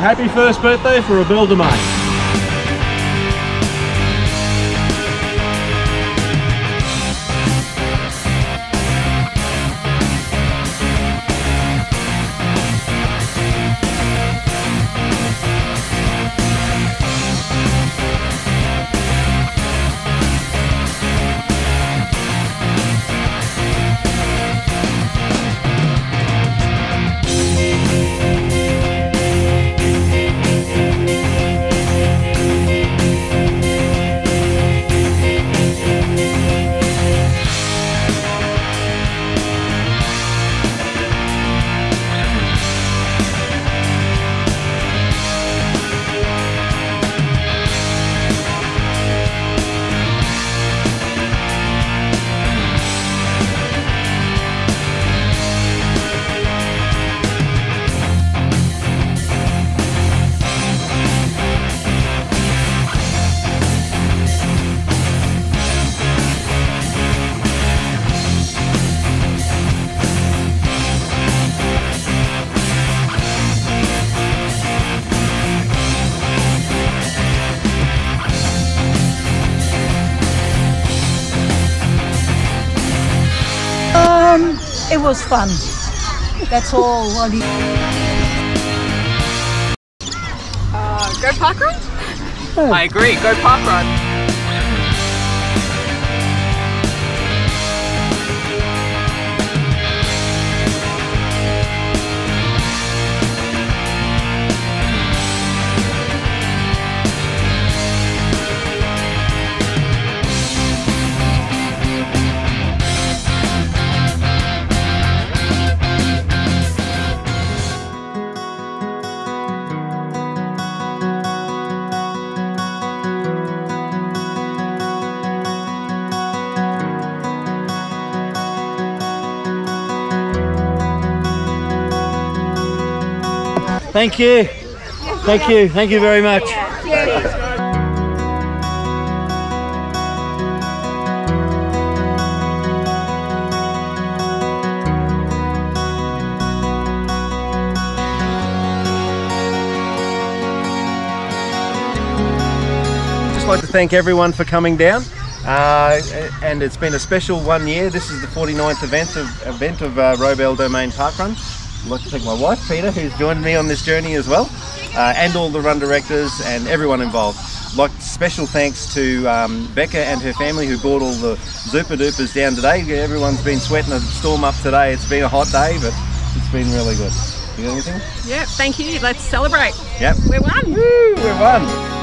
happy first birthday for Robelle Domain. It was fun. That's all. Go parkrun? I agree, go parkrun. Thank you. Thank you. Thank you very much. Just like to thank everyone for coming down. And it's been a special 1 year. This is the 49th event of Robelle Domain Parkrun. I'd like to thank my wife Peter, who's joined me on this journey as well, and all the run directors and everyone involved. Like special thanks to Bec O and her family who brought all the Zooper Doopers down today. Everyone's been sweating a storm up today. It's been a hot day, but it's been really good. You got anything? Yep, thank you. Let's celebrate. Yep. We won. Woo, we won.